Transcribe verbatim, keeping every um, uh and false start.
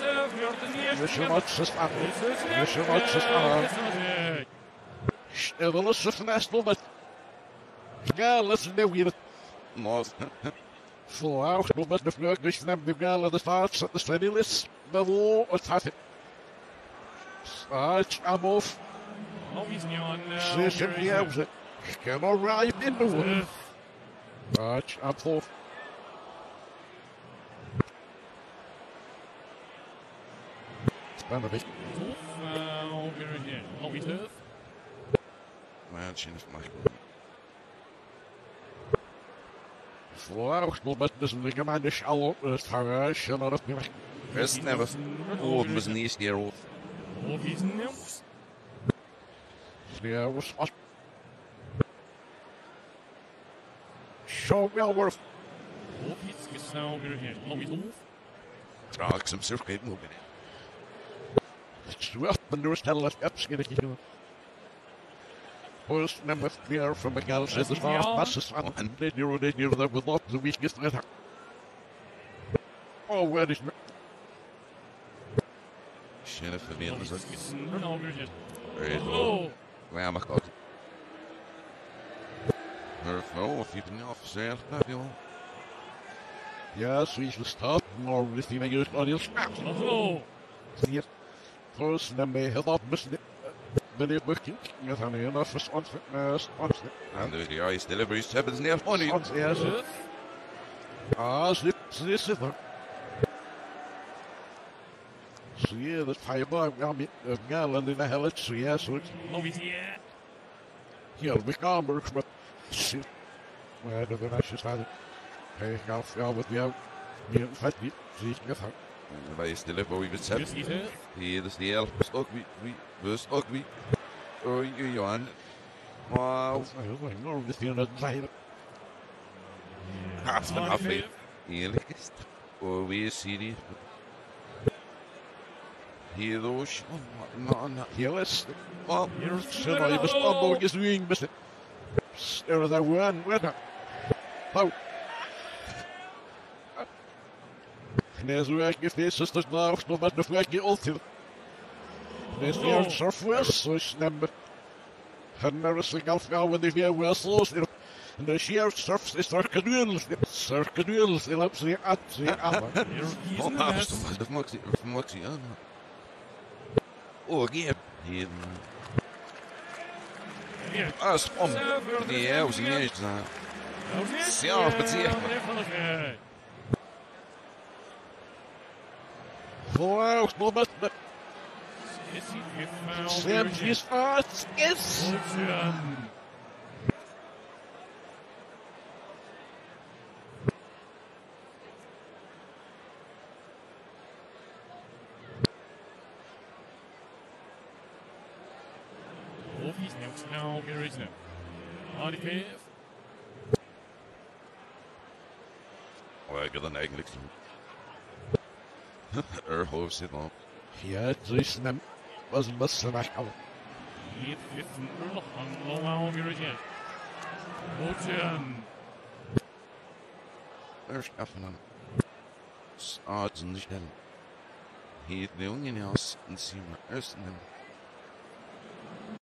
Wyszymać stan. Wyszymać stan. Ewele sefnastel met. Gales nieuwir. Nos. Vooruit nog met de vleugels naar de gale de staat de stadilis. Bevo het had. Staat abof. Zes hem die hebben. Kan al rijp in de woord. Staat abof. Spannend. Maar tjin is mag. Vooruit nog met de gemeinde schouw het garage naar het meer. Best never. Oh, was niet hier op. Ja, was was. Show wel worth. Traag some circuit moving. Zwart benurstellen het opschieten doen. First number clear from the girls at the start passes on and they knew they knew that with lot the weakest letter. Oh, where is Shit, if the is it? Very low. Where mag ook. Oh, if you can off there, that you. Yes, we should start more with the major audience. Yes. First number head up Mister Billy Bucking, met een hele verstand response. En de juiste deliveries hebben ze neer. Yes. Ah, zit zit zit. Zie je dat fiber ja met galen in de helft, zie je zo. Hier, we gaan maar shit. Maar dat is just had. Hij gaat ja met jou. Meer vet niet, zie ik net. Wij is deliver wie het zet. Hier is die elf, ook wie wie was ook wie. Oei, oei, Johan. Wow. Nou, dat is hier net zijn. Haast van af. Eerlijk is het. Oh, wie is hier? Hier doos. No, no. Hier is. Oh, hier is. Zo, je best allemaal is doing, best. Er is daar one, winner. Oh. Nee, zo erg is deze sisters nou nog met de vlekje altijd. Deze hier surfwest, zo snel. En er is een galvrouw en die weer wessels. En de sheer surfs is er kaduels. Circaduels, die loopt zeer uit, zeer aan. Oh, afstand, dat maakt hij, dat maakt hij aan. Oh, hier. Hier. Ah, spom. Die was niet eens. Ja, wat zie je? Vooruit, nog met de... Sam is vast, yes! Nou, hier is het. Adikkeef. Oh, ik had dan eigenlijk er hoofd zit op. Ja, zo snel was een best wegkomen. Hier is een nog een nou, hier is het. Motion. Er schaffen aan. Odds en stellen. Hier de jongen als een simmer. Eerst en